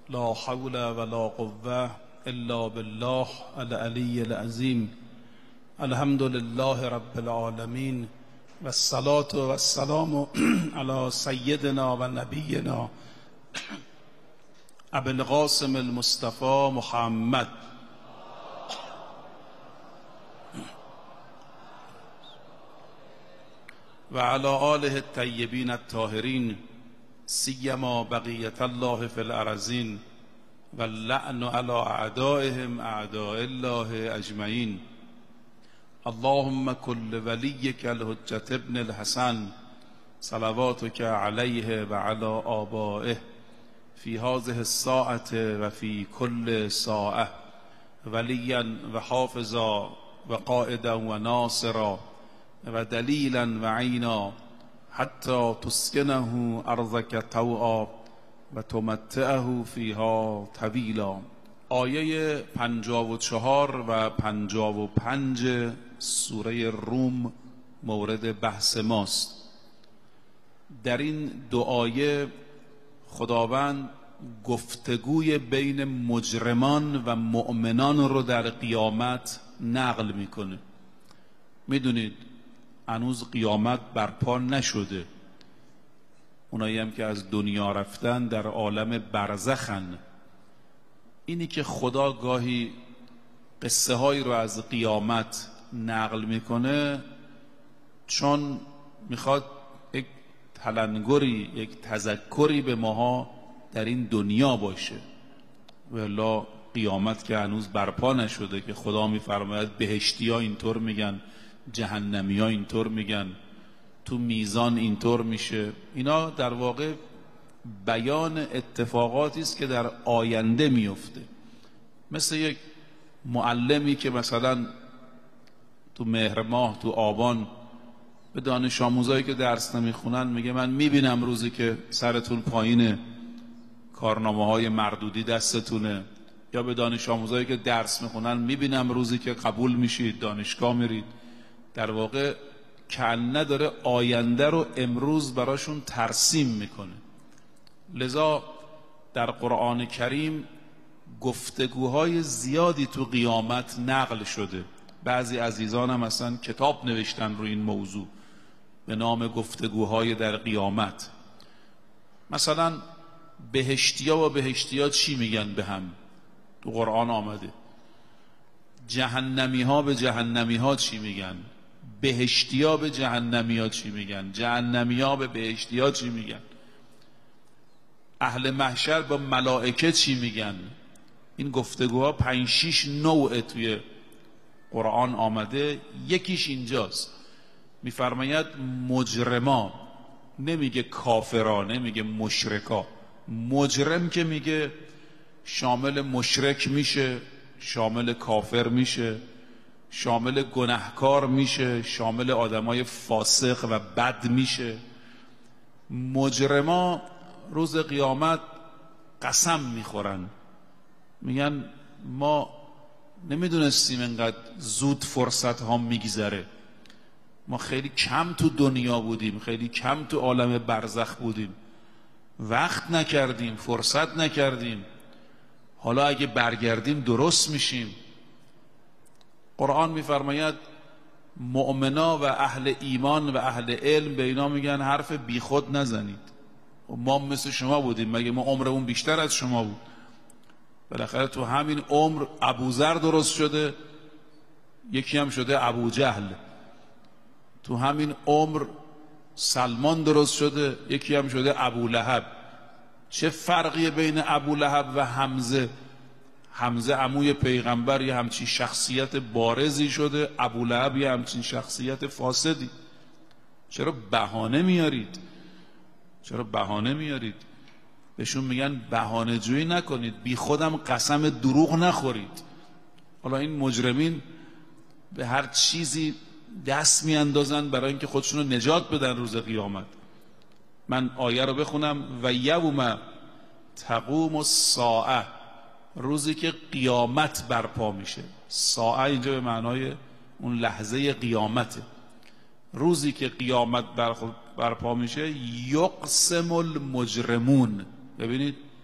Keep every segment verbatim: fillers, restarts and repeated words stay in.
لا حول ولا قوة إلا بالله العلي العظيم. الحمد لله رب العالمين والصلاة والسلام على سيدنا و نبينا ابي القاسم المصطفى محمد و على آله الطیبین الطاهرین سیما بقیة الله في الأرضین و اللعن على اعدائهم اعداء الله اجمعین. اللهم كل وليك الحجة ابن الحسن صلواتك عليه وعلى آبائه في هذه الساعة وفي كل ساعة وليا وحافظا وقائدا وناصرا ودليلا وعينا حتى تسكنه أرضك طوعا وتمتعه فيها طويلا. آیه پنجاه و چهار و پنجاه و پنج سوره روم مورد بحث ماست. در این دو آیه خداوند گفتگوی بین مجرمان و مؤمنان رو در قیامت نقل میکنه. میدونید هنوز قیامت برپا نشده. اونایی هم که از دنیا رفتن در عالم برزخن. اینی که خدا گاهی قصه هایی رو از قیامت نقل میکنه چون میخواد یک تلنگری، یک تذکری به ماها در این دنیا باشه. والا قیامت که هنوز برپا نشده که خدا میفرماید بهشتی ها اینطور میگن، جهنمی ها اینطور میگن، تو میزان اینطور میشه. اینا در واقع بیان اتفاقاتی است که در آینده میفته. مثل یک معلمی که مثلا تو مهر ماه تو آبان به دانش آموزایی که درس نمیخونن میگه من میبینم روزی که سرتون پایینه، کارنامه های مردودی دستتونه. یا به دانش آموزایی که درس میخونن میبینم روزی که قبول میشید، دانشگاه میرید. در واقع کأنه داره آینده رو امروز براشون ترسیم میکنه. لذا در قرآن کریم گفتگوهای زیادی تو قیامت نقل شده. بعضی عزیزان هم اصلا کتاب نوشتن رو این موضوع به نام گفتگوهای در قیامت. مثلا بهشتیا و بهشتیا چی میگن به هم تو قرآن آمده. جهنمی ها به جهنمی ها چی میگن، بهشتی ها به جهنمی ها چی میگن، جهنمی ها به بهشتی ها چی میگن، اهل محشر با ملائکه چی میگن. این گفتگوها پنج شیش نوع توی قرآن آمده. یکیش اینجاست، میفرماید مجرما، نمیگه کافرا، نمیگه مشرکا. مجرم که میگه شامل مشرک میشه، شامل کافر میشه، شامل گناهکار میشه، شامل آدمای فاسق و بد میشه. مجرما روز قیامت قسم میخورن، میگن ما نمیدونستیم انقدر زود فرصت ها میگذره. ما خیلی کم تو دنیا بودیم، خیلی کم تو عالم برزخ بودیم، وقت نکردیم، فرصت نکردیم. حالا اگه برگردیم درست میشیم. قرآن میفرماید مؤمنا و اهل ایمان و اهل علم به اینا میگن حرف بیخود نزنید. ما مثل شما بودیم، مگه ما عمرمون بیشتر از شما بود؟ بالاخره تو همین عمر ابوذر درست شده، یکی هم شده ابو جهل. تو همین عمر سلمان درست شده، یکی هم شده ابو لهب. چه فرقی بین ابو لهب و حمزه؟ حمزه عموی پیغمبر یه همچین شخصیت بارزی شده، ابو لهب یه همچین شخصیت فاسدی. چرا بهانه میارید؟ چرا بهانه میارید؟ بهشون میگن بهانه جویی نکنید، بی خودم قسم دروغ نخورید. حالا این مجرمین به هر چیزی دست میاندازن برای اینکه خودشون رو نجات بدن روز قیامت. من آیه رو بخونم: و یوم تقوم الساعه، روزی که قیامت برپا میشه. ساعه اینجا به معنای اون لحظه قیامته. روزی که قیامت برپا میشه، یقسم المجرمون. ببینید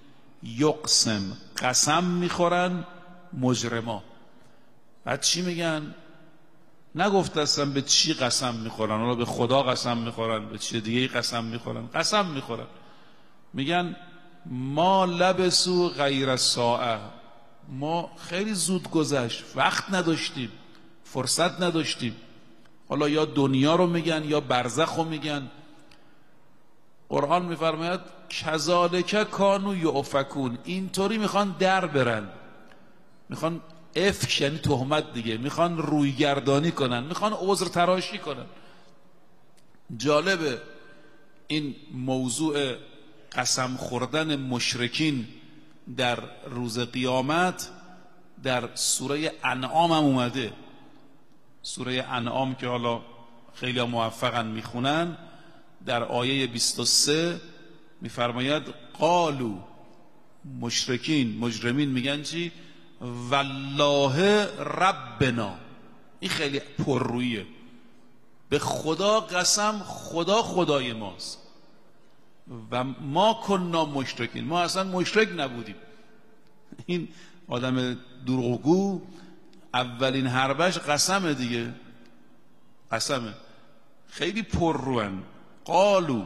یقسم، قسم میخورن مجرما. بعد چی میگن؟ نگفته هستن به چی قسم میخورن، حالا به خدا قسم میخورن، به چی دیگه قسم میخورن، قسم میخورن میگن ما لبسو غیر ساعه، ما خیلی زود گذشت، وقت نداشتیم، فرصت نداشتیم. حالا یا دنیا رو میگن یا برزخ رو میگن. قرآن میفرماید کذالک کانوا یؤفکون، اینطوری میخوان در برن، میخوان افک یعنی تهمت دیگه، میخوان رویگردانی کنن، میخوان عذر تراشی کنن. جالبه این موضوع قسم خوردن مشرکین در روز قیامت در سوره انعام هم اومده. سوره انعام که حالا خیلی موفقا میخونن، در آیه بیست و سه میفرماید قالو، مشرکین مجرمین میگن چی؟ والله ربنا. این خیلی پررویه، به خدا قسم، خدا خدای ماست و ما کننا مشرکین، ما اصلا مشرک نبودیم. این آدم دروغگو اولین حربش قسمه دیگه، قسمه. خیلی پرروان. قالو،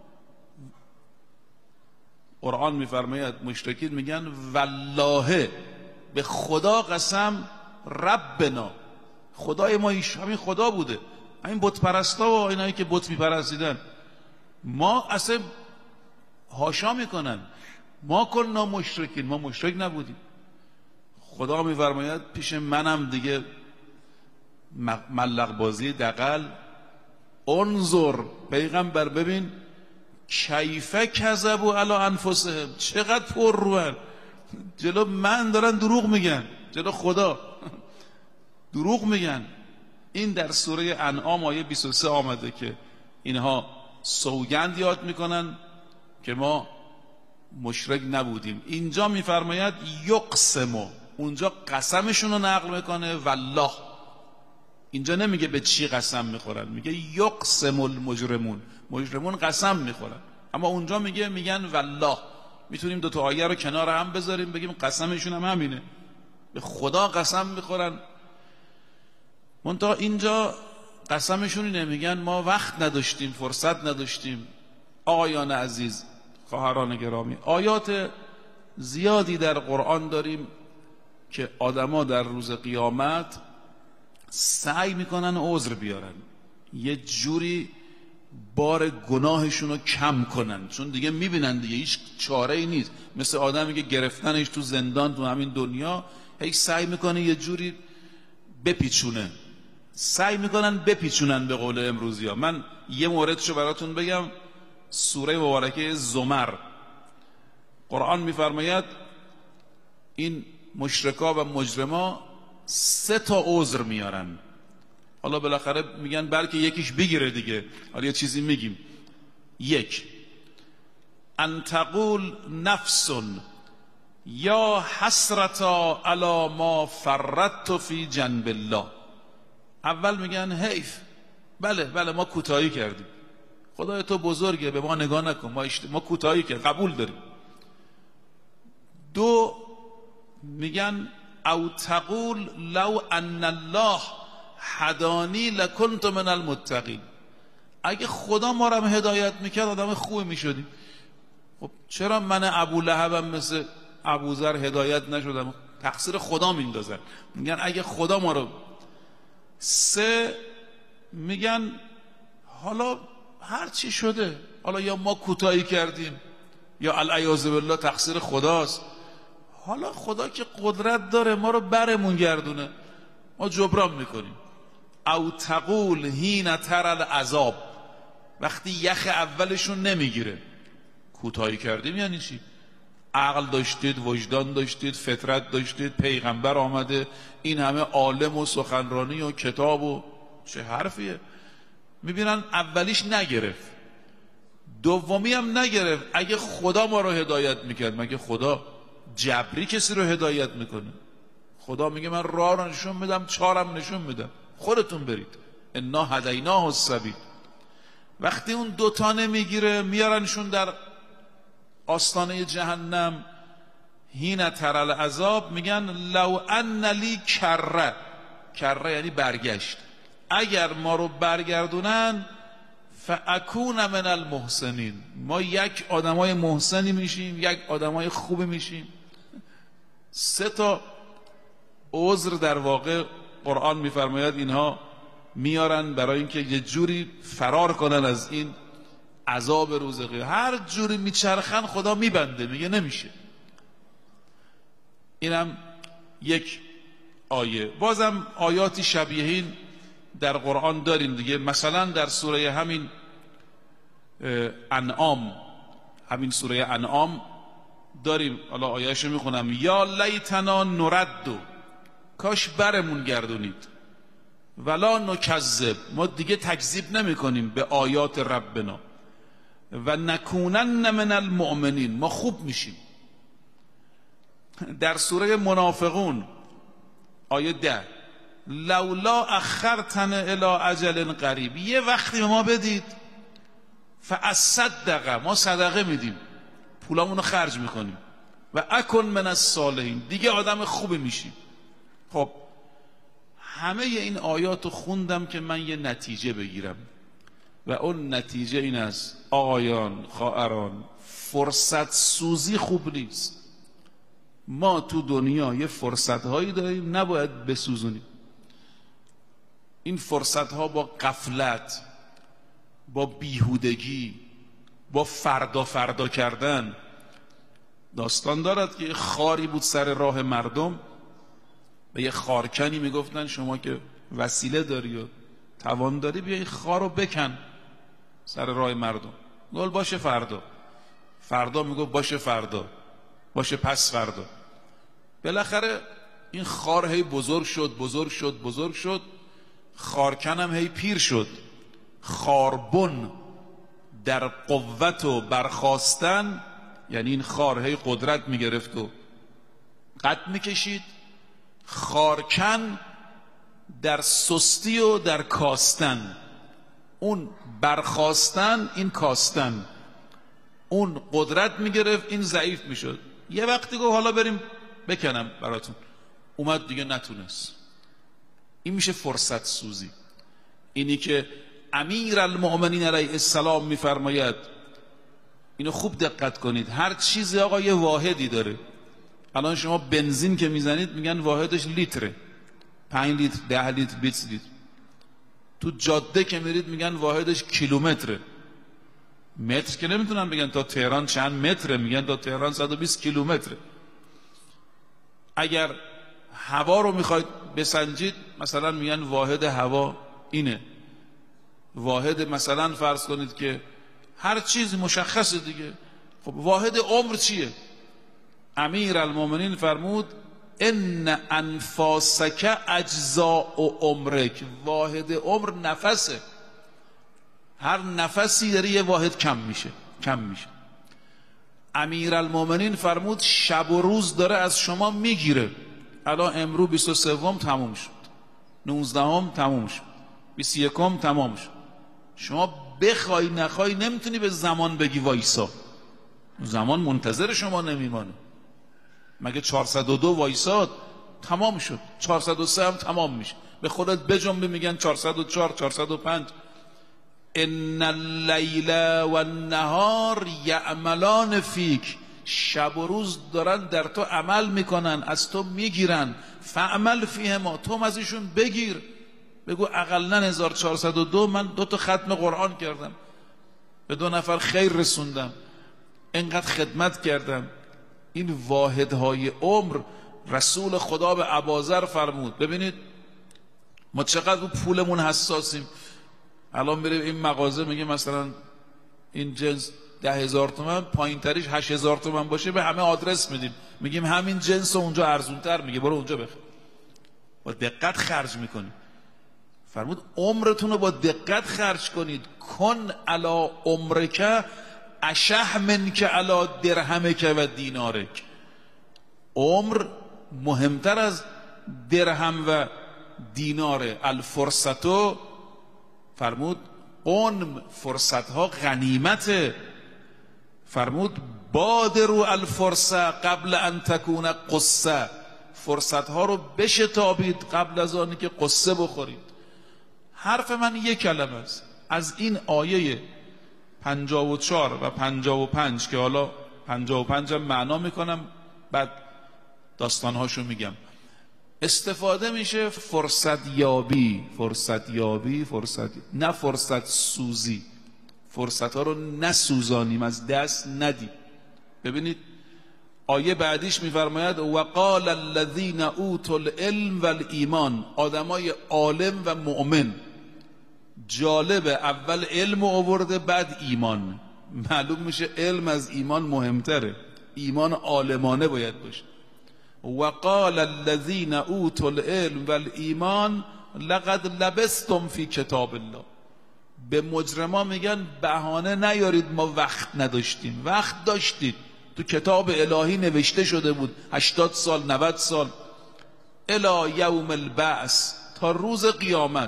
قرآن میفرماید مشرکین میگن والله، به خدا قسم، ربنا، خدای ما همین خدا بوده، همین بت پرستا و اینایی که بت میپرستیدن، ما اصلا هاشا میکنن ما کننا مشرکین، ما مشرک نبودیم. خدا میفرماید پیش منم دیگه ملق بازی دغل، انظر پیغمبر ببین کیفه کذبوا علی انفسهم، چقدر پر روان، جلو من دارن دروغ میگن، جلو خدا دروغ میگن. این در سوره انعام آیه بیست و سه آمده که اینها سوگند یاد میکنن که ما مشرک نبودیم. اینجا میفرماید یقسمو، اونجا قسمشون رو نقل میکنه والله. اینجا نمیگه به چی قسم میخورن، میگه یقسم المجرمون، مجرمون قسم میخورن، اما اونجا میگه میگن والله. میتونیم دو تا آیه رو کنار هم بذاریم بگیم قسمشون هم همینه، به خدا قسم میخورن. منتها اینجا قسمشون اینه، میگن ما وقت نداشتیم، فرصت نداشتیم. آقایان عزیز، خواهران گرامی، آیات زیادی در قرآن داریم که آدما در روز قیامت سعی میکنن عذر بیارن، یه جوری بار گناهشون رو کم کنن، چون دیگه میبینن دیگه هیچ چاره ای نیست. مثل آدمی که گرفتنش تو زندان تو همین دنیا، هیچ سعی میکنه یه جوری بپیچونه، سعی میکنن بپیچونن به قول امروزی ها. من یه موردشو براتون بگم. سوره مبارکه زمر، قرآن میفرماید این مشرکا و مجرما سه تا عذر میارن. حالا بالاخره میگن بلکه یکیش بگیره دیگه، حالا یه چیزی میگیم. یک، ان تقول نفس یا حسرتا علی ما فرطت فی جنب الله. اول میگن حیف، بله بله ما کوتاهی کردیم، خدای تو بزرگه، به ما نگاه نکن، ما, اشت... ما کوتاهی کردیم، قبول داریم. دو، میگن او تقول لو ان الله هدانی لکنت من المتقین. اگه خدا ما رو هدایت میکرد آدم خوبی میشدیم. خب چرا من ابو لهبم مثل ابوذر هدایت نشدم؟ تقصیر خدا میندازن، میگن اگه خدا ما رو. سه، میگن حالا هر چی شده، حالا یا ما کوتاهی کردیم یا العیاذ بالله تقصیر خداست، حالا خدا که قدرت داره ما رو برمون گردونه، ما جبران میکنیم. او تقول حین تر العذاب، وقتی یخ اولشون نمیگیره، کوتاهی کردیم یعنی چی؟ عقل داشتید، وجدان داشتید، فطرت داشتید، پیغمبر آمده، این همه عالم و سخنرانی و کتاب و چه حرفیه. میبینن اولیش نگرفت، دومی هم نگرفت. اگه خدا ما رو هدایت میکرد، مگه خدا جبری کسی رو هدایت میکنه؟ خدا میگه من راه رو نشون میدم، چارم نشون میدم، خودتون برید، انا هدیناه السبیل. وقتی اون دوتا نمیگیره، میارنشون در آستانه جهنم، هین تر العذاب میگن لو ان لی کره، کره یعنی برگشت، اگر ما رو برگردونن فاکون من المحسنین، ما یک آدمای محسنی میشیم، یک آدمای خوبی میشیم. سه تا عذر در واقع قرآن میفرماید اینها میارن برای اینکه یه جوری فرار کنن از این عذاب روز قیامت. هر جوری میچرخن خدا میبنده، میگه نمیشه. اینم یک آیه. بازم آیاتی شبیه این در قرآن داریم دیگه. مثلا در سوره همین انعام، همین سوره انعام داریم، حالا آیه‌شو میخونم: یا لیتنا نردو، کاش برمون گردونید، ولا نکذب، ما دیگه تکذیب نمی کنیم به آیات ربنا، و نکونن من المؤمنین، ما خوب میشیم. در سوره منافقون آیه ده: لولا اخرتن الی اجل قریب، یه وقتی به ما بدید، فاصدق، ما صدقه میدیم، پولامونو خرج میکنیم، و اکن من الصالحین، دیگه آدم خوبی میشیم. خب همه این آیاتو خوندم که من یه نتیجه بگیرم، و اون نتیجه این است: آقایان، خواهران، فرصت سوزی خوب نیست. ما تو دنیا یه فرصت هایی داریم نباید بسوزونیم. این فرصت ها با غفلت، با بیهودگی، با فردا فردا کردن. داستان دارد که خاری بود سر راه مردم، به یه خارکنی میگفتن شما که وسیله داری و توان داری، بیا این خار رو بکن سر راه مردم. گل باشه فردا. فردا میگفت باشه فردا، باشه پس فردا. بالاخره این خار هی بزرگ شد بزرگ شد بزرگ شد، خارکنم هی پیر شد. خاربن در قوت و برخاستن، یعنی این خار هی قدرت میگرفت و قد میکشید. خارکن در سستی و در کاستن، اون برخاستن این کاستن، اون قدرت میگرفت این ضعیف میشد. یه وقتی گفت حالا بریم بکنم براتون، اومد دیگه نتونست. این میشه فرصت سوزی. اینی که امیر المؤمنین علیه السلام میفرماید، اینو خوب دقت کنید، هر چیزی آقا یه واحدی داره. الان شما بنزین که میزنید میگن واحدش لیتره، پنج لیتر، ده لیتر، بیست لیتر. تو جاده که میرید میگن واحدش کیلومتره. متر که نمیتونن بگن تا تهران چند متره، میگن تا تهران صد و بیست کیلومتره. اگر هوا رو میخواید بسنجید مثلا میگن واحد هوا اینه. واحد مثلا فرض کنید که هر چیز مشخصه دیگه. خب واحد عمر چیه؟ امیر المؤمنین فرمود ان انفاسک اجزاء عمرک، واحد عمر نفسه. هر نفسی داره یه واحد کم میشه کم میشه. امیر المؤمنین فرمود شب و روز داره از شما میگیره. الان امرو بیست و سوم تموم شد، نوزدهم تموم شد، بیست و یکم تمام شد. شما بخوای نخوای نمیتونی به زمان بگی وایسا، زمان منتظر شما نمیمانه. مگه چهارصد و دو وایساد تمام شد، چهارصد و سه هم تمام میشه. به خودت بجنبه میگن چهارصد و چهار، چهارصد و پنج. ان اللیل و النهار یعملان فیک، شب و روز دارن در تو عمل میکنن، از تو میگیرن. فعمل فیهما، تو ازشون بگیر. بگو اقلن هزار و چهارصد و دو من دو تا ختم قرآن کردم، به دو نفر خیر رسوندم، اینقدر خدمت کردم. این واحدهای عمر رسول خدا به اباذر فرمود. ببینید ما چقدر رو پولمون حساسیم. الان بریم این مغازه میگه مثلا این جنس ده هزار تومن، پایین تریش هشت هزار تومن باشه، به همه آدرس میدیم، میگیم همین جنس اونجا ارزونتر، میگه برو اونجا بخر. با دقت خرج میکنیم. فرمود عمرتون رو با دقت خرج کنید. کن علی عمرک اشح منک علی درهمک و دینارک. عمر مهمتر از درهم و دیناره. الفرصتو، فرمود قن، فرصت ها غنیمته. فرمود بادروا الفرصه قبل ان تکون قصه، فرصت ها رو بشتابید قبل از آنی که قصه بخورید. حرف من یک کلمه است. از این آیه پنجاه و چهار و پنجاه و پنج که حالا پنجاه و پنج هم معنا میکنم بعد داستانهاشو میگم، استفاده میشه فرصت یابی فرصت یابی فرصت نه فرصت سوزی، فرصت ها رو نسوزانیم، از دست ندیم. ببینید آیه بعدیش میفرماید وقال الذین اوتوا العلم والایمان، آدمای عالم و مؤمن. جالب، اول علم آورده بعد ایمان. معلوم میشه علم از ایمان مهمتره، ایمان عالمانه باید باشه. وقال الذین اوتوا العلم والایمان لقد لبستم فی کتاب الله. به مجرما میگن بهانه نیارید ما وقت نداشتیم. وقت داشتید، تو کتاب الهی نوشته شده بود هشتاد سال نود سال الی یوم البعث، تا روز قیامت.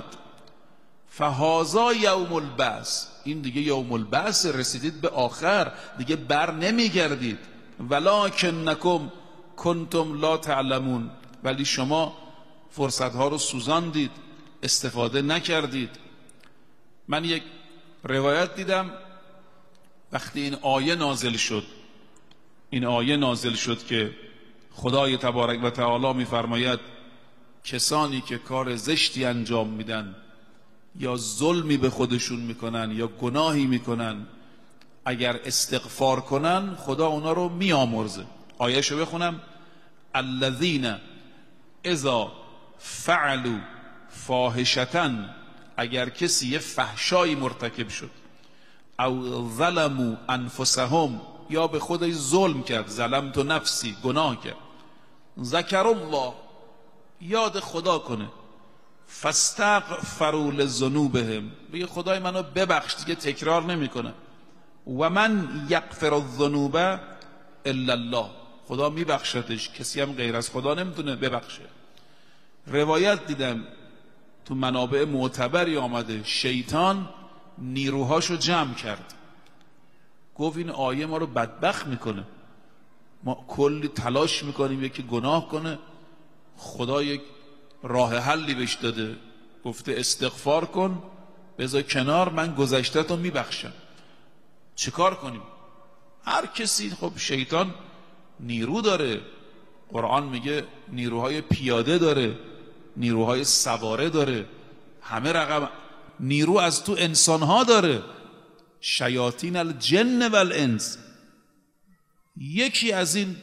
فهذا یوم البعث، این دیگه یوم البعث، رسیدید به آخر دیگه بر نمیگردید. ولکنکم کنتم لا تعلمون، ولی شما فرصت ها رو سوزاندید، استفاده نکردید. من یک روایت دیدم وقتی این آیه نازل شد این آیه نازل شد که خدای تبارک و تعالی میفرماید کسانی که کار زشتی انجام میدن یا ظلمی به خودشون میکنن یا گناهی میکنن، اگر استغفار کنن خدا اونا رو میامرزه. آیه شو بخونم: الذین اذا فعلوا فاحشة، اگر کسی یه فحشایی مرتکب شد، او ظلموا انفسهم، یا به خودش ظلم کرد، ظلمت نفسی، گناه کرد، ذکر الله، یاد خدا کنه، فاستغفروا لذنوبهم، بگه خدای منو ببخش، دیگه تکرار نمیکنه. و من یغفر الذنوب الا الله، خدا میبخشتش، کسی هم غیر از خدا نمیتونه ببخشه. روایت دیدم تو منابع معتبری آمده شیطان نیروهاشو جمع کرد، گفت این آیه ما رو بدبخت میکنه، ما کلی تلاش میکنیم یکی گناه کنه، خدا یک راه حلی بهش داده، گفته استغفار کن، بذار کنار، من گذشته‌تو میبخشم. چیکار کنیم؟ هر کسی، خب شیطان نیرو داره، قرآن میگه نیروهای پیاده داره، نیروهای سواره داره، همه رقم نیرو از تو انسانها داره، شیاطین الجن والانس. یکی از این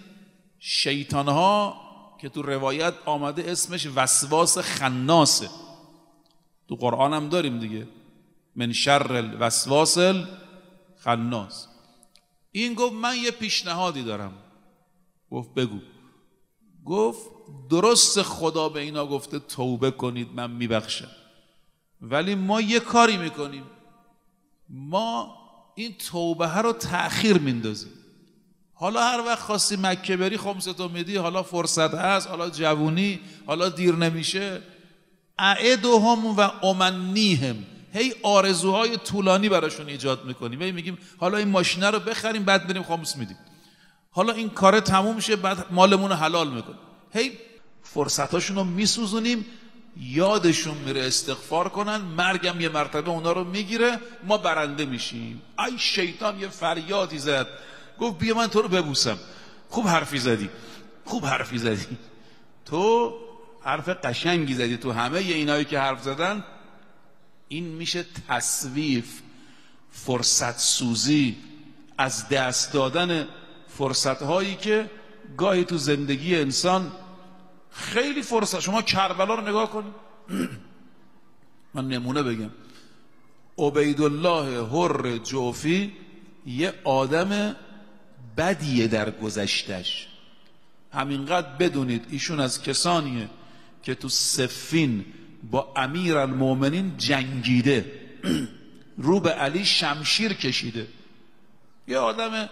شیطانها که تو روایت آمده اسمش وسواس خناسه، تو قرآن هم داریم دیگه، من شر الوسواس الخناس. این گفت من یه پیشنهادی دارم. گفت بگو. گفت درست خدا به اینا گفته توبه کنید من میبخشم، ولی ما یه کاری میکنیم، ما این توبه ها رو تأخیر میندازیم. حالا هر وقت خواستی مکه بری خمستو میدی، حالا فرصت هست، حالا جوونی، حالا دیر نمیشه. اعدهم و امنیهم، هی آرزوهای طولانی براشون ایجاد میکنیم. هی میگیم حالا این ماشینه رو بخریم بعد بریم خمس میدیم، حالا این کار تموم شه بعد مالمون رو حلال میکنیم. هی فرصتاشون رو میسوزونیم، یادشون میره استغفار کنن، مرگم یه مرتبه اونا رو میگیره، ما برنده میشیم. ای شیطان یه فریادی زد، گفت بیا من تو رو ببوسم. خوب حرفی زدی، خوب حرفی زدی، تو حرف قشنگی زدی. تو همه اینایی که حرف زدن این میشه تصویف، فرصت سوزی، از دست دادن فرصت هایی که گاهی تو زندگی انسان خیلی فرصت. شما کربلا رو نگاه کنید. من نمونه بگم، عبیدالله حر جوفی یه آدم بدیه در گذشتش، همینقدر بدونید ایشون از کسانیه که تو صفین با امیر المومنین جنگیده، رو به علی شمشیر کشیده. یه آدم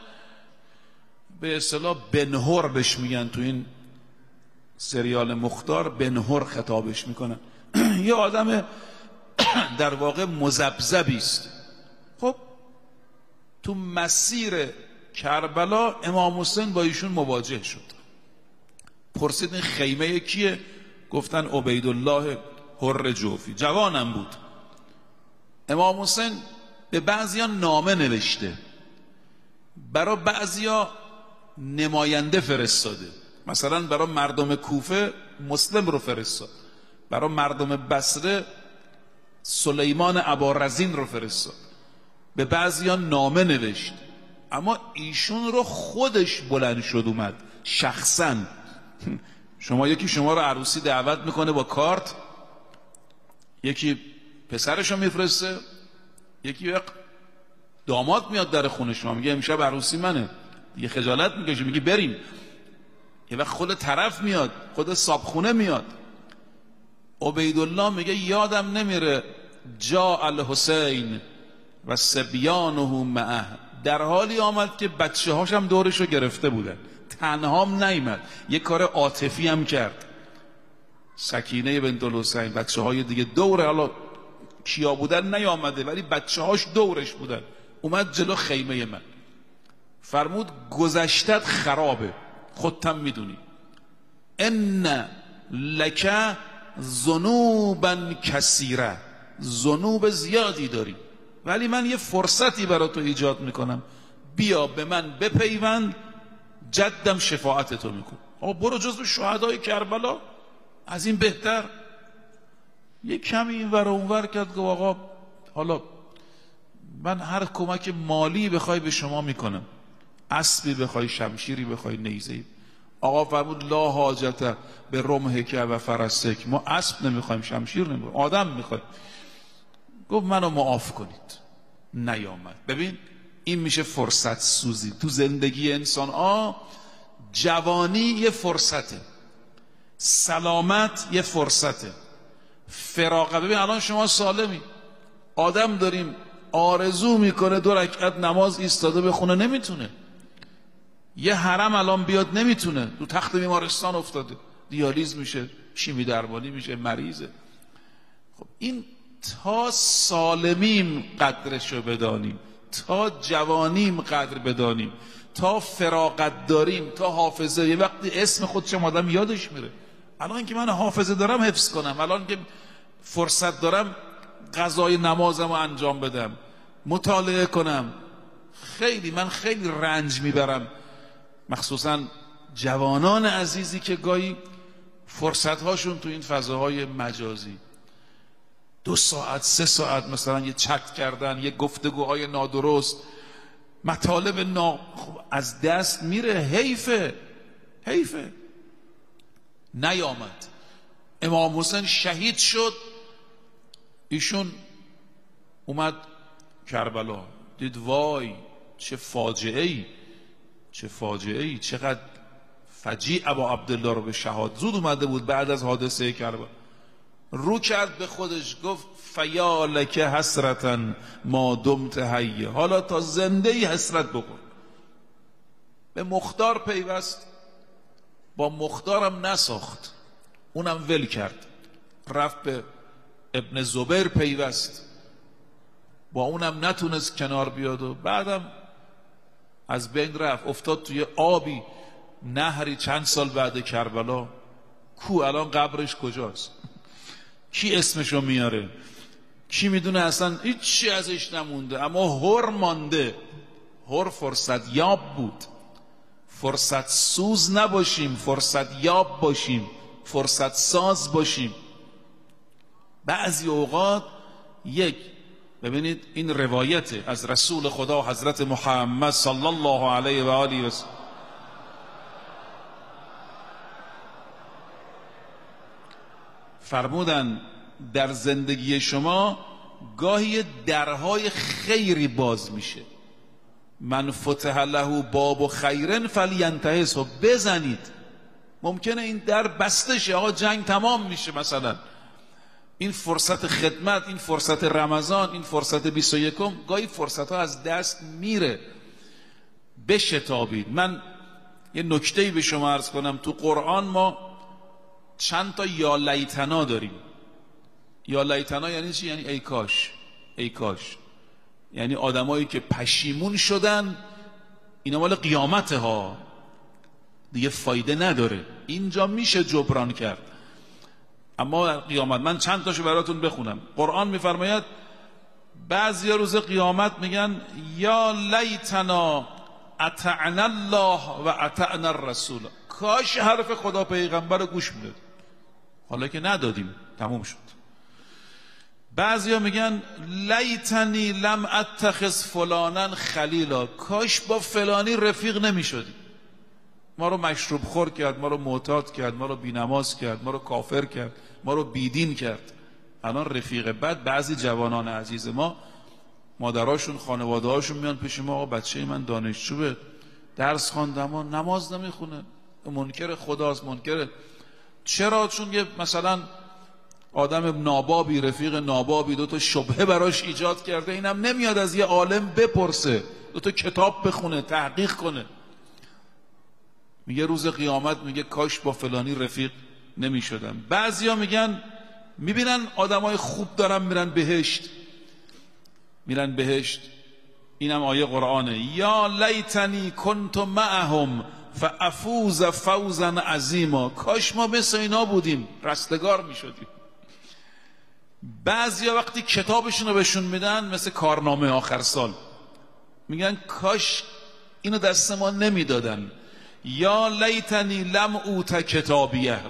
به اصطلاح بنهر بهش میگن، تو این سریال مختار بنهر خطابش میکنن. یه آدم در واقع مذبذبی است. خب تو مسیر کربلا امام حسین با ایشون مواجه شد. پرسید این خیمه کیه؟ گفتن عبیدالله حر جوفی. جوانم بود. امام حسین به بعضیا نامه نوشته، برای بعضیا نماینده فرستاده. مثلا برای مردم کوفه مسلم رو فرستاد، برای مردم بصره سلیمان ابارزین رو فرستاد، به بعضیا نامه نوشت. اما ایشون رو خودش بلند شد اومد شخصا. شما یکی شما رو عروسی دعوت میکنه با کارت، یکی پسرش رو میفرسته، یکی داماد میاد در خونه شما میگه امشب عروسی منه، دیگه خجالت میکشه میگه بریم. یه وقت خود طرف میاد، خود صابخونه میاد. عبیدالله میگه یادم نمیره جا الحسین و سبیانه معه، در حالی آمد که بچه هاشم دورش رو گرفته بودن، تنهام نیامد، یه کار عاطفی هم کرد. سکینه بنت الحسین بچه های دیگه دوره، حالا کیا بودن نیامده ولی بچه هاش دورش بودن، اومد جلو خیمه من. فرمود گذشتت خرابه، خودتم میدونی، ان لک ذنوبا کثیره، ذنوب زیادی داری، ولی من یه فرصتی برای تو ایجاد میکنم، بیا به من بپیوند، جدم شفاعت تو میکن. آقا برو جزو شهدای کربلا، از این بهتر؟ یه کمی این ور و اون ور کرد، گفت آقا حالا من هر کمک مالی بخوای به شما میکنم، اسبی بخوای، شمشیری بخوای، نیزه‌ای. آقا فرمود لا حاجت به رمحک و فرسک، ما اسب نمیخوایم، شمشیر نمیخوایم، آدم میخوایم. گفت منو معاف کنید، نیامد. ببین این میشه فرصت سوزی تو زندگی انسان. آ جوانی یه فرصته، سلامت یه فرصته، فراغت. ببین الان شما سالمی، آدم داریم آرزو میکنه دو رکعت نماز ایستاده بخونه، نمیتونه. یه حرم الان بیاد نمیتونه، تو تخت بیمارستان افتاده، دیالیز میشه، شیمی درمانی میشه، مریضه. خب این تا سالمیم قدرشو بدانیم، تا جوانیم قدر بدانیم، تا فراغت داریم، تا حافظه. یه وقتی اسم خودشم آدم یادش میره. الان که من حافظه دارم حفظ کنم، الان که فرصت دارم قضای نمازم رو انجام بدم، مطالعه کنم. خیلی من خیلی رنج میبرم، مخصوصا جوانان عزیزی که گاهی فرصت هاشون تو این فضاهای مجازی دو ساعت سه ساعت مثلا یه چت کردن، یه گفتگوهای نادرست، مطالب نا... خب از دست میره. حیفه حیفه. نیامد. امام حسین شهید شد، ایشون اومد کربلا، دید وای چه فاجعه ای، چه فاجعه ای، چقدر فجیع ابا عبدالله رو به شهادت. زود اومده بود بعد از حادثه کربلا. رو کرد به خودش، گفت فیالک حسرتا ما دمت حی، حالا تا زنده ای حسرت بکن. به مختار پیوست، با مختارم نساخت، اونم ول کرد. رفت به ابن زبیر پیوست، با اونم نتونست کنار بیاد و بعدم از بین رفت، افتاد توی آبی، نهری. چند سال بعد کربلا کو الان قبرش کجاست؟ کی اسمشو میاره؟ کی میدونه؟ اصلا هیچی ازش نمونده، اما هر مانده. هر فرصت یاب بود. فرصت سوز نباشیم، فرصت یاب باشیم، فرصت ساز باشیم. بعضی اوقات یک ببینید این روایت از رسول خدا حضرت محمد صلی الله علیه و آله و سلم، فرمودن در زندگی شما گاهی درهای خیری باز میشه. من فتح له باب خیرن فلینتهز، بزنید. ممکنه این در بسته شه، آقا جنگ تمام میشه مثلا، این فرصت خدمت، این فرصت رمضان، این فرصت بیست و یکم، گاهی فرصت ها از دست میره. بشتابید. من یه نکته‌ای به شما عرض کنم، تو قرآن ما چند تا یا لیتنا داریم. یا لیتنا یعنی چی؟ یعنی ای کاش، ای کاش. یعنی آدمایی که پشیمون شدن اینا مال قیامته ها، دیگه فایده نداره. اینجا میشه جبران کرد، اما قیامت. من چند تاشو براتون بخونم. قرآن میفرماید بعضی روز قیامت میگن یا لیتنا اطعنا الله و اطعنا الرسول، کاش حرف خدا پیغمبر رو گوش میداد، حالا که ندادیم تموم شد. بعضیا میگن لیتنی لم اتخذ فلانا خلیلا، کاش با فلانی رفیق نمیشدیم، ما رو مشروب خور کرد، ما رو معتاد کرد، ما رو بینماز کرد، ما رو کافر کرد، ما رو بیدین کرد. الان رفیق بد بعضی جوانان عزیز ما، مادراشون خانواده هاشون میان پیش ما، آقا بچه من دانشجوه، درس خوانده اما نماز نمیخونه، منکر خداست، منکر. چرا؟ چون یه مثلا آدم نابابی، رفیق نابابی دو تا شبهه براش ایجاد کرده، اینم نمیاد از یه عالم بپرسه، دو تا کتاب بخونه، تحقیق کنه. میگه روز قیامت میگه کاش با فلانی رفیق نمیشدم. بعضیا میگن میبینن آدمای خوب دارن میرن بهشت، میرن بهشت، اینم آیه قرآنه، یا لیتنی کنت معهم فافوز فوزا عظیما، کاش ما مثل اینا بودیم رستگار میشدیم. بعضیا وقتی کتابشون رو بهشون میدن مثل کارنامه آخر سال، میگن کاش اینو دست ما نمیدادن، یا لیتنی لم اوت کتابیه.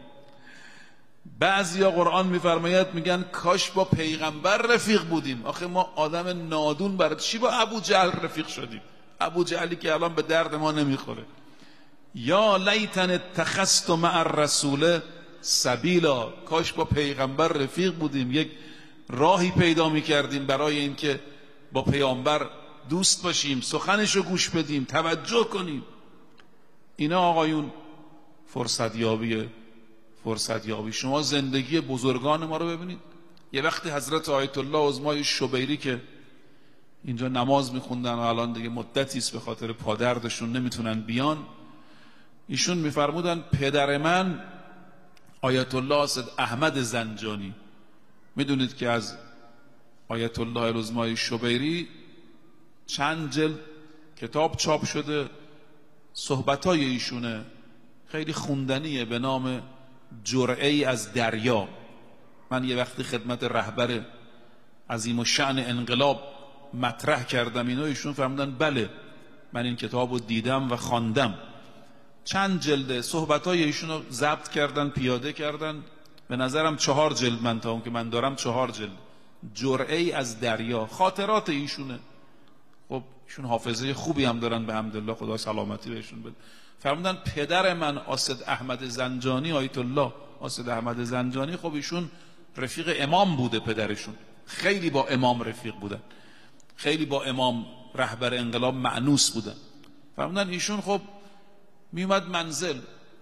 بعضیا قرآن میفرماید میگن کاش با پیغمبر رفیق بودیم، آخه ما آدم نادون برای چی با ابو جهل رفیق شدیم، ابو جهلی که الان به درد ما نمیخوره. یا لیتن اتخذت مع الرسول سبیلا، کاش با پیغمبر رفیق بودیم، یک راهی پیدا میکردیم برای اینکه با پیامبر دوست باشیم، سخنشو گوش بدیم، توجه کنیم. اینا آقایون فرصت یابیه، فرصت یابی. شما زندگی بزرگان ما رو ببینید. یه وقتی حضرت آیت الله عظمای شبیری که اینجا نماز میخوندن و الان دیگه مدتی است به خاطر پادردشون نمیتونن بیان، ایشون میفرمودن پدر من آیت الله اسد احمد زنجانی، میدونید که از آیت الله العظمای شبیری چند جلد کتاب چاپ شده، صحبتای ایشونه خیلی خوندنیه، به نام جرعه‌ای از دریا. من یه وقتی خدمت رهبر عظیم الشأن انقلاب مطرح کردم اینو، ایشون فرمودن بله من این کتاب رو دیدم و خواندم. چند جلد صحبتای ایشون رو ضبط کردن، پیاده کردن، به نظرم چهار جلد، من تا اون که من دارم چهار جلد. جرعه‌ای از دریا، خاطرات ایشونه. خب ایشون حافظه خوبی هم دارن به حمدالله، خدا سلامتی بهشون بده. فرمودن پدر من اسد احمد زنجانی، آیت الله اسد احمد زنجانی، خب ایشون رفیق امام بوده، پدرشون خیلی با امام رفیق بودن، خیلی با امام رهبر انقلاب مأنوس بودن. فرمودن ایشون خب میومد منزل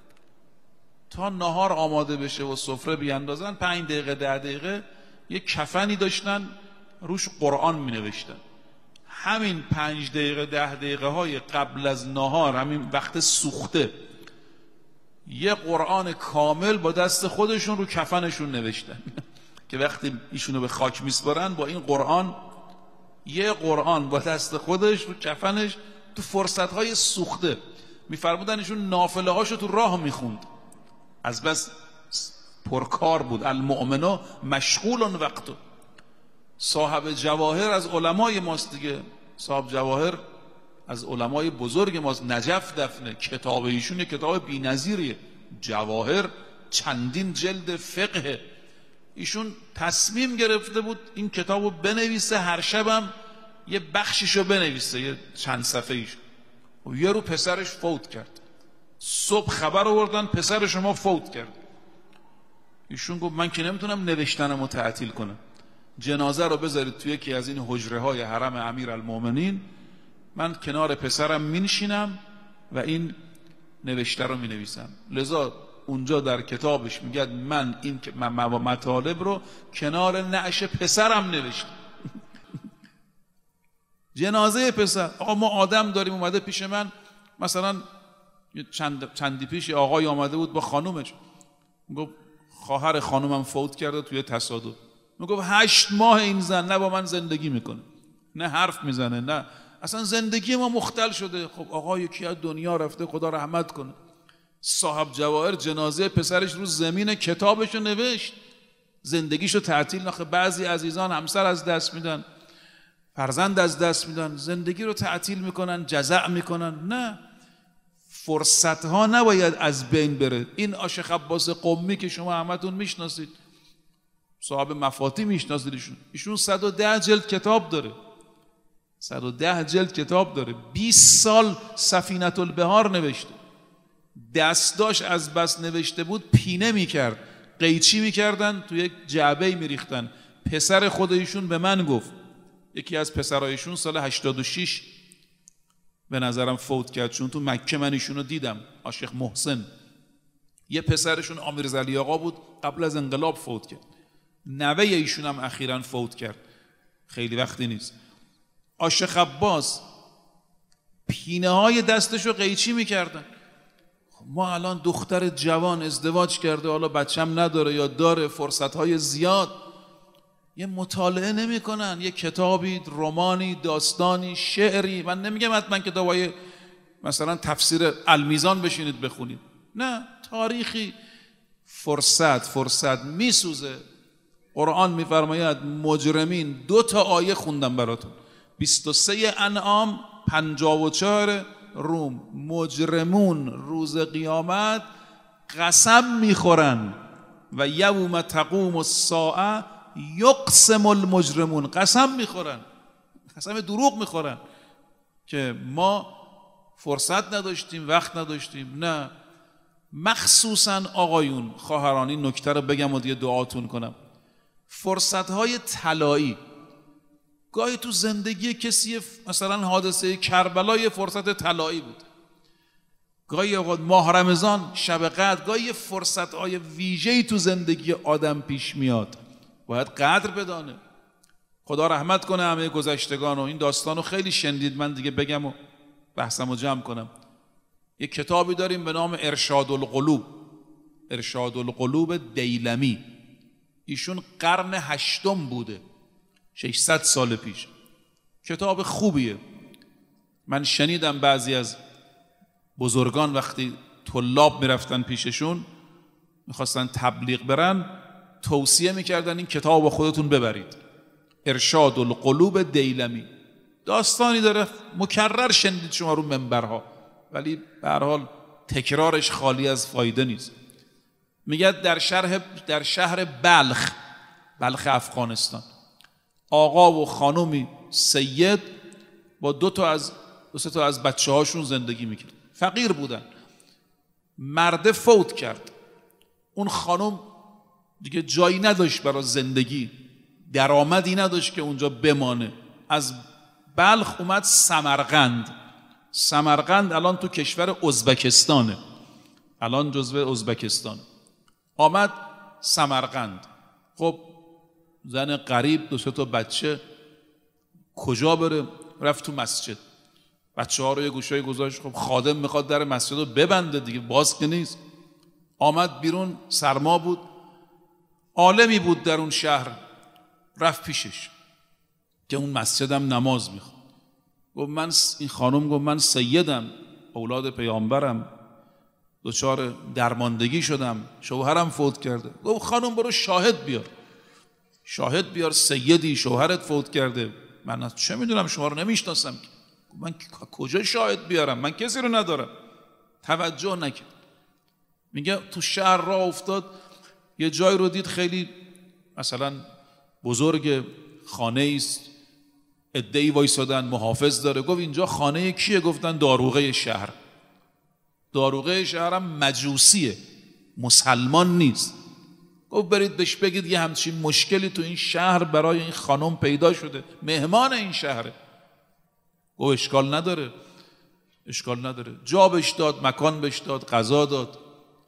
تا نهار آماده بشه و سفره بیاندازن، پنج دقیقه ده دقیقه یک کفنی داشتن روش قرآن می نوشتن. همین پنج دقیقه ده دقیقه های قبل از نهار، همین وقت سوخته، یه قرآن کامل با دست خودشون رو کفنشون نوشتن که وقتی ایشونو به خاک میسپارن با این قرآن، یه قرآن با دست خودش رو کفنش، تو فرصت های سوخته. میفرمودن ایشون نافله هاشو تو راه میخوند، از بس پرکار بود. المؤمنو مشغول وقتو. صاحب جواهر از علمای ماست دیگه، صاحب جواهر از علمای بزرگ ماست. نجف دفنه، کتاب ایشون یه کتاب بی‌نظیریه، جواهر، چندین جلد فقه. ایشون تصمیم گرفته بود این کتابو بنویسه، هر شبم یه بخشیشو بنویسه، یه چند صفحه ایش. و یه رو پسرش فوت کرد، صبح خبر آوردن پسر شما فوت کرد. ایشون گفت من که نمیتونم نوشتنمو تعطیل کنم، جنازه رو بذارید توی یکی از این حجره های حرم امیرالمومنین، من کنار پسرم مینشینم و این نوشته رو مینویسم. لذا اونجا در کتابش میگه من این مطالب رو کنار نعش پسرم نوشتم. جنازه پسر. آقا ما آدم داریم، اومده پیش من، مثلا چند چندی پیش آقای آمده بود با خانومش، میگفت خواهر خانومم فوت کرده توی تصادف. میگفت هشت ماه این زن نه با من زندگی میکنه، نه حرف میزنه، نه اصلا زندگی ما مختل شده. خب آقا یکی از دنیا رفته، خدا رحمت کنه، صاحب جواهر جنازه پسرش رو زمین کتابشو نوشت، زندگیشو تعطیل نخه. بعضی عزیزان همسر از دست میدن، فرزند از دست میدن، زندگی رو تعطیل میکنن، جزع میکنن. نه، فرصت ها نباید از بین بره. این شیخ عباس قمی که شما همتون میشناسید، صاحب مفاتی میشناسید، ایشون ایشون صد و ده جلد کتاب داره، صد و ده جلد کتاب داره. بیست سال سفینة البحار نوشته، دستاش از بس نوشته بود پینه میکرد، قیچی میکردن تو یک جعبه میریختن. پسر خود ایشون به من گفت، یکی از پسرایشون سال هشتاد و شش به نظرم فوت کرد، چون تو مکه من ایشون رو دیدم، آشیخ محسن. یه پسرشون امیرزلی آقا بود، قبل از انقلاب فوت کرد. نوه ایشون هم اخیراً فوت کرد، خیلی وقتی نیست. آشیخ عباس پینه های دستشو قیچی میکردن. ما الان دختر جوان ازدواج کرده، حالا بچم نداره یا داره، فرصت های زیاد، یه مطالعه نمی کنن، یه کتابی، رمانی، داستانی، شعری. من نمیگم حتما کتابای مثلا تفسیر المیزان بشینید بخونید، نه، تاریخی. فرصت فرصت میسوزه. قرآن میفرماید مجرمین، دو تا آیه خوندم براتون، بیست و سه انعام، پنجاه و چهار روم. مجرمون روز قیامت قسم میخورن و یوم تقوم الساعه یقسم المجرمون، قسم میخورن، قسم دروغ میخورن که ما فرصت نداشتیم، وقت نداشتیم. نه، مخصوصا آقایون، خواهران، این نکته رو بگم و دیگه دعاتون کنم. فرصتهای طلایی، گاهی تو زندگی کسی مثلا حادثه کربلا یه فرصت طلایی بود، گاهی اوقات ماه رمضان، شب قدر، گاهی فرصتهای ویژه‌ای تو زندگی آدم پیش میاد، باید قدر بدانه. خدا رحمت کنه همه گذشتگان. و این داستانو خیلی شنیدید، من دیگه بگم و بحثمو جمع کنم. یک کتابی داریم به نام ارشاد القلوب، ارشاد القلوب دیلمی. ایشون قرن هشتم بوده، ششصد سال پیش. کتاب خوبیه. من شنیدم بعضی از بزرگان وقتی طلاب میرفتن پیششون میخواستن تبلیغ برن، توصیه میکردن این کتاب با خودتون ببرید. ارشاد القلوب دیلمی. داستانی داره، مکرر شنیدید شما رو منبرها، ولی به هر حال تکرارش خالی از فایده نیست. میگه در شهر در شهر بلخ، بلخ افغانستان، آقا و خانومی سید با دو تا از دو سه تا از بچه هاشون زندگی میکرد. فقیر بودن. مرده فوت کرد. اون خانم دیگه جایی نداشت برای زندگی، درآمدی نداشت که اونجا بمانه. از بلخ اومد سمرقند. سمرقند الان تو کشور ازبکستانه، الان جزو ازبکستان. آمد سمرقند. خب زن غریب، دو سه تا بچه، کجا بره؟ رفت تو مسجد، بچه ها رو یه گوشه‌ای گذاشت. خب خادم میخواد در مسجد رو ببنده دیگه، باز که نیست. آمد بیرون، سرما بود. عالمی بود در اون شهر، رفت پیشش که اون مسجدم نماز میخواد. گفت من، این خانم گفت من سیدم، اولاد پیامبرم، دچار درماندگی شدم، شوهرم فوت کرده. گفت خانم برو شاهد بیار، شاهد بیار، سیدی شوهرت فوت کرده، من از چه میدونم، شما رو نمیشناسم. من کجا شاهد بیارم، من کسی رو ندارم. توجه نکرد. میگه تو شهر راه افتاد، یه جای رو دید خیلی مثلا بزرگ، خانه است، عده‌ای وایسادن، محافظ داره. گفت اینجا خانه کیه؟ گفتن داروغه شهر. داروغه شهرم مجوسیه، مسلمان نیست. گفت برید بهش بگید یه همچین مشکلی تو این شهر برای این خانم پیدا شده، مهمان این شهره. گفت اشکال نداره، اشکال نداره. جا بهش داد، مکان بهش داد، غذا داد.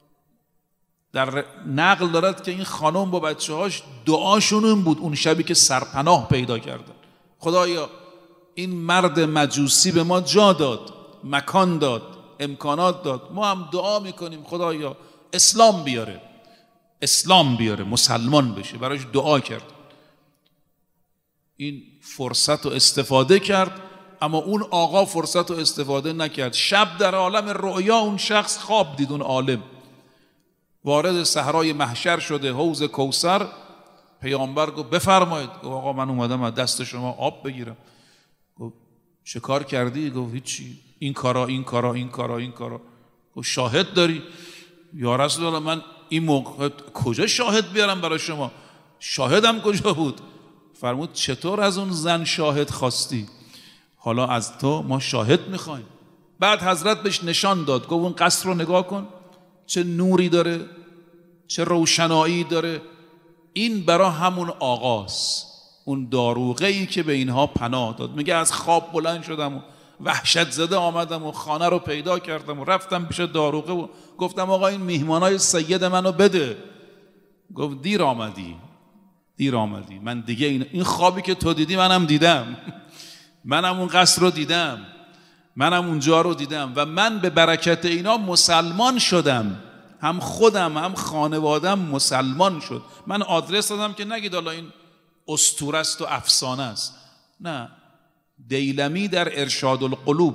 در نقل دارد که این خانم با بچه هاش دعاشون این بود اون شبی که سرپناه پیدا کردن: خدایا این مرد مجوسی به ما جا داد، مکان داد، امکانات داد، ما هم دعا میکنیم خدایا اسلام بیاره، اسلام بیاره، مسلمان بشه. براش دعا کرد. این فرصت رو استفاده کرد، اما اون آقا فرصت رو استفاده نکرد. شب در عالم رؤیا اون شخص خواب دید، اون عالم وارد صحرای محشر شده، حوض کوثر. پیامبر گفت بفرمایید. گفت آقا من اومدم از دست شما آب بگیرم. گفت چه کار کردی؟ گفت هیچی، این کارا این کارا این کارا این کارا. گفت شاهد داری؟ یا رسول الله من این موقع کجا شاهد بیارم برای شما؟ شاهدم کجا بود؟ فرمود چطور از اون زن شاهد خواستی؟ حالا از تو ما شاهد میخوایم. بعد حضرت بهش نشان داد، گفت اون قصر رو نگاه کن، چه نوری داره، چه روشنایی داره. این برای همون آغاز، اون داروغه‌ای که به اینها پناه داد. میگه از خواب بلند شدم و وحشت زده آمدم و خانه رو پیدا کردم و رفتم پیش داروغه و گفتم آقا این میهمانای سید منو بده. گفت دیر آمدی، دیر آمدی. من دیگه این, این خوابی که تو دیدی منم دیدم، منم اون قصر رو دیدم، منم اونجا رو دیدم و من به برکت اینا مسلمان شدم. هم خودم هم خانوادم مسلمان شد. من آدرس دادم که نگید حالا این اسطوره است و افسانه است. نه، دیلمی در ارشاد القلوب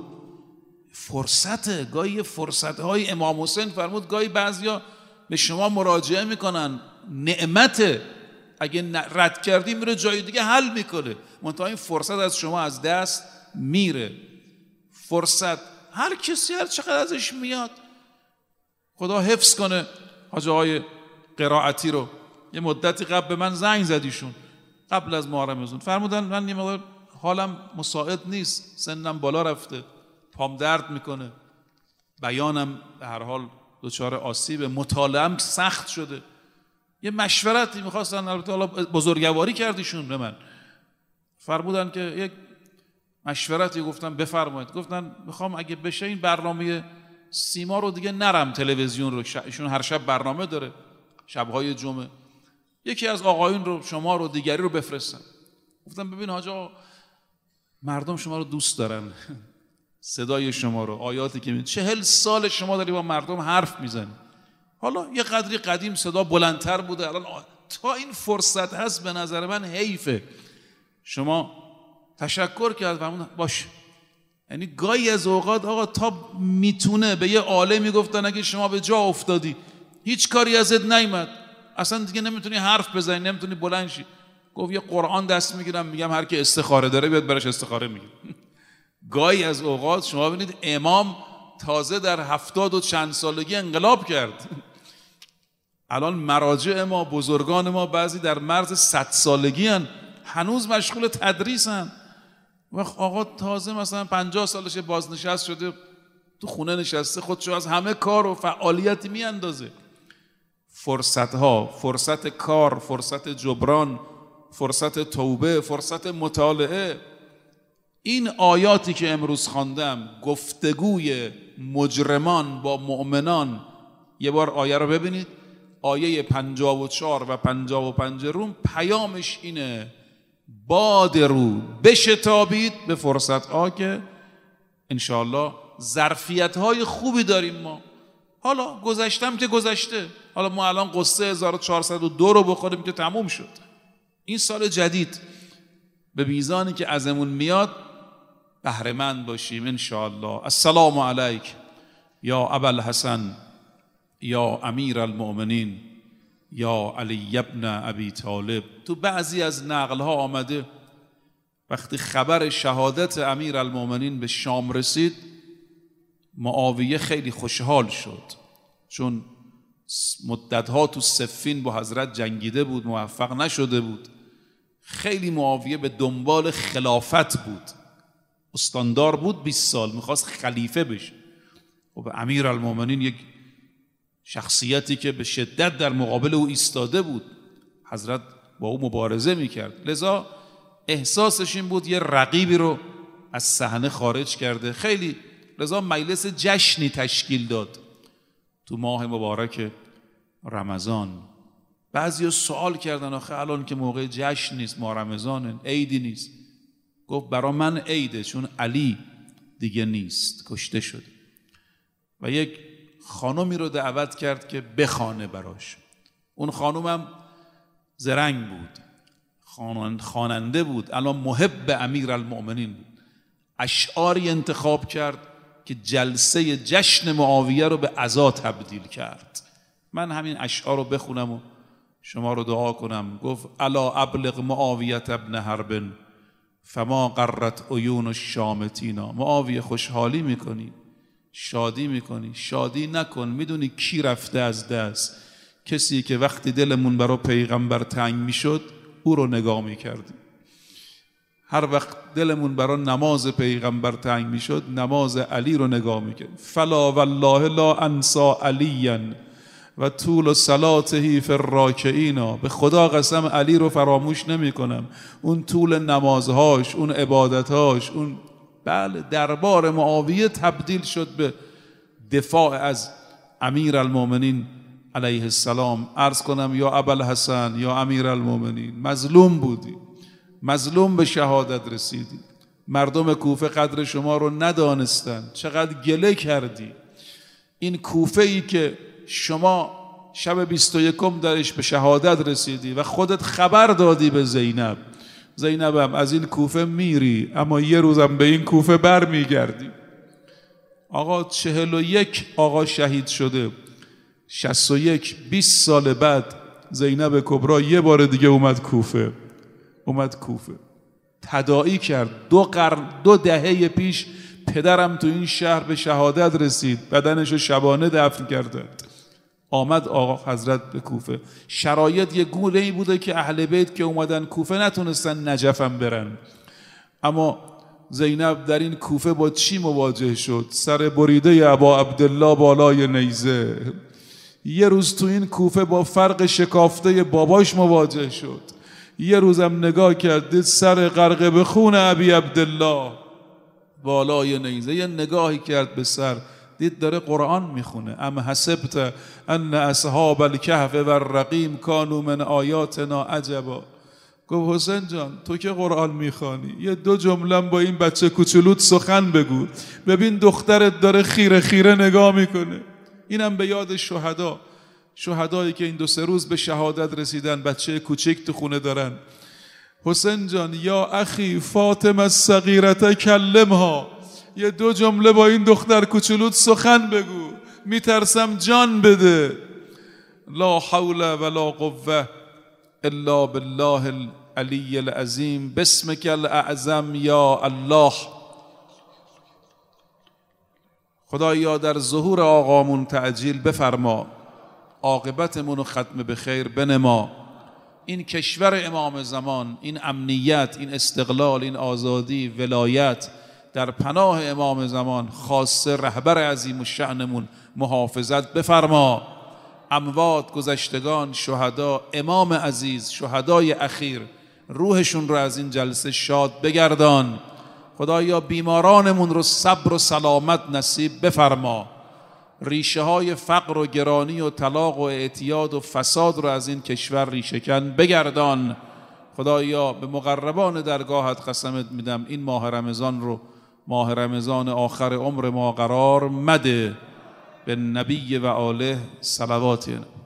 فرصته. گاهی فرصت‌های امام حسین فرمود گاهی بعضیا به شما مراجعه میکنن، نعمته، اگه رد کردی میره جای دیگه حل میکنه، منتها این فرصت از شما از دست میره. فرصت هر کسی هر چقدر ازش میاد. خدا حفظ کنه حاج آقای قرائتی رو. یه مدتی قبل به من زنگ زدیشون قبل از محرم رمضان، فرمودن من یه مقدار حالم مساعد نیست، سنم بالا رفته، پام درد میکنه، بیانم به هر حال دچار آسیب، مطالعه‌ام سخت شده. یه مشورتی میخواستن، البته حالا بزرگواری کردیشون به من، فرمودن که یک مشورتی. گفتم بفرمایید. گفتن میخوام اگه بشه این برنامه سیما رو دیگه نرم تلویزیون رو، ایشون هر شب برنامه داره شبهای جمعه، یکی از آقایون رو شما رو دیگری رو بفرستن. گفتم ببین حاج آقا مردم شما رو دوست دارن، صدای شما رو، آیاتی که می چهل سال شما داری با مردم حرف میزنی. حالا یه قدری قدیم صدا بلندتر بوده، الان تا این فرصت هست به نظر من حیفه. شما تشکر کرد فرمودن باشه. یعنی گاهی از اوقات آقا تا میتونه به یه عالمی گفتن اگه شما به جا افتادی هیچ کاری ازت نیامد، اصلا دیگه نمیتونی حرف بزنی، نمیتونی بلند شی، گفت یه قرآن دست میگیرم میگم هر کی استخاره داره بیاد براش استخاره میگیره. گاهی از اوقات شما ببینید امام تازه در هفتاد و چند سالگی انقلاب کرد. الان مراجع ما، بزرگان ما بعضی در مرز صد سالگی هن، هنوز مشغول تدریس هن. و آقا تازه مثلا پنجاه سالش بازنشست شده، تو خونه نشسته، خودشو از همه کار و فعالیتی میاندازه. فرصت ها، فرصت کار، فرصت جبران، فرصت توبه، فرصت مطالعه. این آیاتی که امروز خواندم، گفتگوی مجرمان با مؤمنان. یه بار آیه رو ببینید، آیه پنجاه و چهار و پنجاه و پنج روم، پیامش اینه بادرو بشتابید به فرصت ها که انشاءالله ظرفیت های خوبی داریم ما. حالا گذشتم که گذشته، حالا ما الان قصه هزار و چهارصد و دو رو بخوریم که تموم شد. این سال جدید به میزانی که ازمون میاد بهره‌مند باشیم انشاءالله. السلام علیک یا ابوالحسن یا امیر المؤمنین یا علی ابن ابی طالب. تو بعضی از نقلها آمده وقتی خبر شهادت امیر المؤمنین به شام رسید، معاویه خیلی خوشحال شد، چون مدتها تو صفین با حضرت جنگیده بود، موفق نشده بود. خیلی معاویه به دنبال خلافت بود، استاندار بود، بیست سال میخواست خلیفه بشه. و به امیر المؤمنین، یک شخصیتی که به شدت در مقابل او ایستاده بود، حضرت با او مبارزه میکرد، لذا احساسش این بود یه رقیبی رو از صحنه خارج کرده. خیلی لذا مجلس جشنی تشکیل داد تو ماه مبارک رمضان. بعضی سوال کردن آخه الان که موقع جشن نیست، ماه رمضان، عیدی نیست. گفت برا من عیده، چون علی دیگه نیست، کشته شد. و یک خانومی رو دعوت کرد که بخوانه براش. اون خانومم زرنگ بود، خواننده بود، الان محب امیر المؤمنین بود. اشعاری انتخاب کرد که جلسه جشن معاویه رو به عزا تبدیل کرد. من همین اشعار رو بخونم و شما رو دعا کنم. گفت الا ابلغ معاویه ابن حرب فما قرت عیون الشامتینا. معاویه خوشحالی میکنی، شادی میکنی، شادی نکن. میدونی کی رفته از دست؟ کسی که وقتی دلمون برای پیغمبر تنگ میشد او رو نگاه میکردیم. هر وقت دلمون برای نماز پیغمبر تنگ میشد نماز علی رو نگاه میکردیم. فلا والله لا انسا علیا و طول صلاته فی الراکعین. به خدا قسم علی رو فراموش نمی کنم. اون طول نمازهاش، اون عبادتهاش، اون بله دربار معاویه تبدیل شد به دفاع از امیر المؤمنین علیه السلام. عرض کنم یا ابوالحسن یا امیر المؤمنین، مظلوم بودی، مظلوم به شهادت رسیدی، مردم کوفه قدر شما رو ندانستن، چقدر گله کردی. این کوفه ای که شما شب بیست و یکم درش به شهادت رسیدی و خودت خبر دادی به زینب، زینبم از این کوفه میری اما یه روزم به این کوفه بر میگردی. آقا چهل و یک آقا شهید شده، شصت و یک بیست سال بعد زینب کبری یه بار دیگه اومد کوفه، اومد کوفه تداعی کرد. دو قرن دو دهه پیش پدرم تو این شهر به شهادت رسید، بدنشو شبانه دفن کردند. آمد آقا حضرت به کوفه. شرایط یه گونه‌ای بوده که اهل بیت که اومدن کوفه نتونستن نجفم برن، اما زینب در این کوفه با چی مواجه شد؟ سر بریده ابا عبدالله بالای نیزه. یه روز تو این کوفه با فرق شکافته باباش مواجه شد. یه روزم نگاه کرد دید سر غرق به خون ابی عبدالله بالای نیزه. یه نگاهی کرد به سر دید داره قرآن میخونه. ام حسبت ان اصحاب الکهف و الرقیم کانوا من آیاتنا عجبا. گفت حسین جان تو که قرآن میخوانی یه دو جمله با این بچه کوچولوت سخن بگو، ببین دخترت داره خیره خیره نگاه میکنه. اینم به یاد شهدا، شهدایی که این دو سه روز به شهادت رسیدن، بچه کوچک تو خونه دارن. حسین جان یا اخی فاطمه الصغیرة کلمها، یه دو جمله با این دختر کوچولوت سخن بگو، میترسم جان بده. لا حول ولا قوه الا بالله العلی العظیم باسمک الاعظم یا الله. خدایا در ظهور آقامون تعجیل بفرما، عاقبتمون رو ختم به خیر بنما. این کشور امام زمان، این امنیت، این استقلال، این آزادی، ولایت در پناه امام زمان خاصه رهبر عظیم الشأنمون محافظت بفرما. اموات، گذشتگان، شهدا، امام عزیز، شهدای اخیر، روحشون رو از این جلسه شاد بگردان. خدایا بیمارانمون رو صبر و سلامت نصیب بفرما. ریشه های فقر و گرانی و طلاق و اعتیاد و فساد رو از این کشور ریشه کن بگردان. خدایا به مقربان درگاهت قسمت میدم این ماه رمضان رو ماه رمضان آخر عمر ما قرار مده. به نبی و آله صلوات.